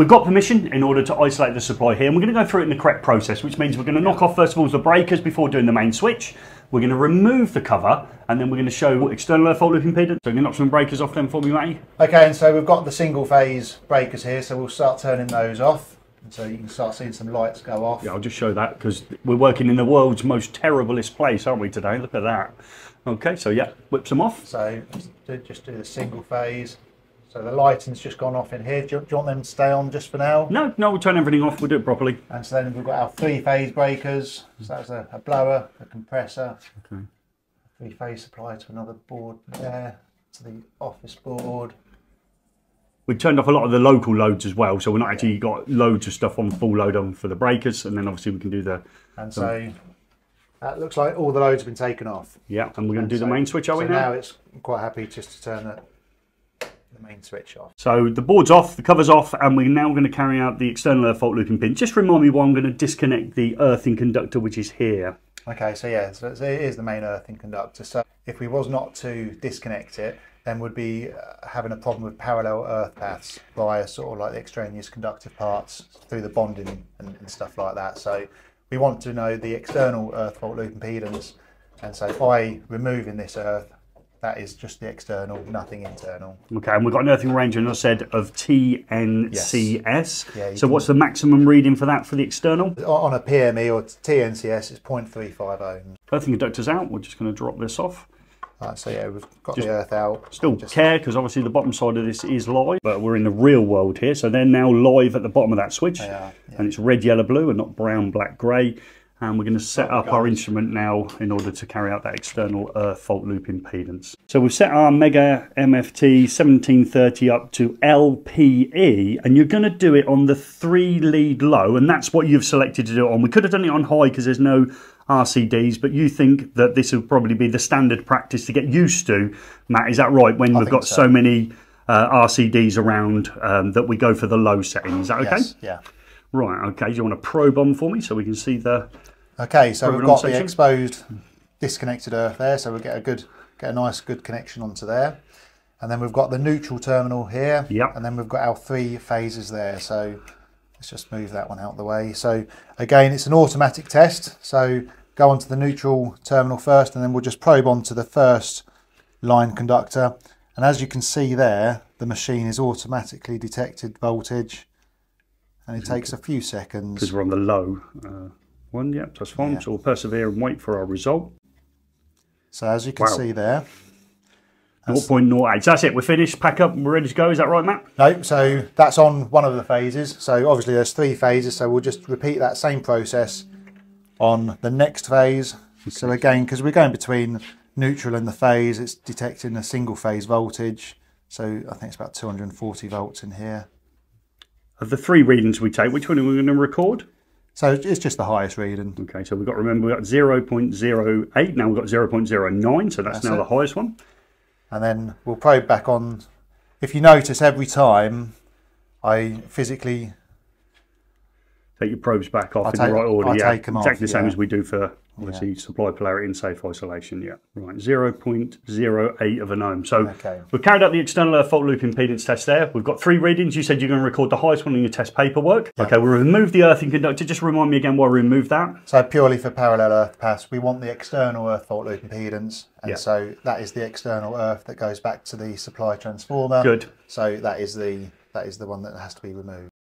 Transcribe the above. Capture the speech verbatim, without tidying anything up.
we've got permission in order to isolate the supply here, and we're going to go through it in the correct process, which means we're going to knock off first of all the breakers before doing the main switch. We're going to remove the cover, and then we're going to show external earth fault loop impedance. So you can knock some breakers off them for me, Matty. Okay, and so we've got the single phase breakers here, so we'll start turning those off. And so you can start seeing some lights go off. Yeah, I'll just show that because we're working in the world's most terriblest place, aren't we, today? Look at that. Okay, so yeah, whips them off. So just do the single phase. So the lighting's just gone off in here. Do you, do you want them to stay on just for now? No, no, we'll turn everything off. We'll do it properly. And so then we've got our three-phase breakers. So that's a, a blower, a compressor, okay. Three-phase supply to another board there, to the office board. We turned off a lot of the local loads as well, so we're not actually got loads of stuff on full load on for the breakers, and then obviously we can do the. And so the, that looks like all the loads have been taken off. Yeah, and we're going to do so, the main switch, are so we now? now it's I'm quite happy just to turn the. The main switch off. So the board's off, the cover's off, and we're now going to carry out the external earth fault looping pin. Just remind me why I'm going to disconnect the earthing conductor, which is here. Okay, so yeah, so it is the main earthing conductor. So if we was not to disconnect it, then we'd be uh, having a problem with parallel earth paths via sort of like the extraneous conductive parts through the bonding and, and stuff like that. So we want to know the external earth fault loop impedance, and so by removing this earth, that is just the external, nothing internal. Okay, and we've got an earthing arrangement, as I said, of T N C S. Yes. Yeah, so what's the maximum reading for that for the external? On a P M E or T N C S, it's zero point three five ohms. Earthing conductor's out. We're just going to drop this off. Right, so yeah, we've got just the earth out. Still just care, because obviously the bottom side of this is live, but we're in the real world here. So they're now live at the bottom of that switch. They are, yeah. And it's red, yellow, blue, and not brown, black, grey. And we're going to set up our instrument now in order to carry out that external earth fault loop impedance. So we've set our Mega M F T seventeen thirty up to L P E, and you're going to do it on the three lead low, and that's what you've selected to do it on. We could have done it on high because there's no R C Ds, but you think that this would probably be the standard practice to get used to, Matt, is that right, when I we've got so, so many uh, R C Ds around um, that we go for the low setting? Is that okay? Yes, yeah. Right, okay, do you want to probe on for me so we can see the... Okay, so we've got section? the exposed disconnected earth there, so we'll get a good, get a nice good connection onto there. And then we've got the neutral terminal here, yep. And then we've got our three phases there. So let's just move that one out of the way. So again, it's an automatic test. So go onto the neutral terminal first, and then we'll just probe onto the first line conductor. And as you can see there, the machine is automatically detected voltage, and it takes a few seconds. Because we're on the low. Uh... One, yep, that's fine. Yeah. So we'll persevere and wait for our result. So as you can wow. see there, zero point zero eight. So that's it. We're finished. Pack up. We're ready to go. Is that right, Matt? No. So that's on one of the phases. So obviously there's three phases. So we'll just repeat that same process on the next phase. Okay. So again, because we're going between neutral and the phase, it's detecting a single phase voltage. So I think it's about two hundred forty volts in here. Of the three readings we take, which one are we going to record? So it's just the highest reading. Okay, so we've got to remember we've got zero point zero eight, now we've got zero point zero nine, so that's, that's now it. The highest one. And then we'll probe back on. If you notice, every time I physically... Take your probes back off I in take, the right order, I yeah. Take them exactly off, the same yeah. as we do for, obviously, yeah. supply polarity and safe isolation, yeah. Right, zero point zero eight of an ohm. So okay. We've carried out the external earth fault loop impedance test there. We've got three readings. You said you're going to record the highest one in your test paperwork. Yeah. Okay, we'll remove the earthing conductor. Just remind me again why we removed that. So purely for parallel earth paths, we want the external earth fault loop impedance. And yeah. so that is the external earth that goes back to the supply transformer. Good. So that is the that is the one that has to be removed.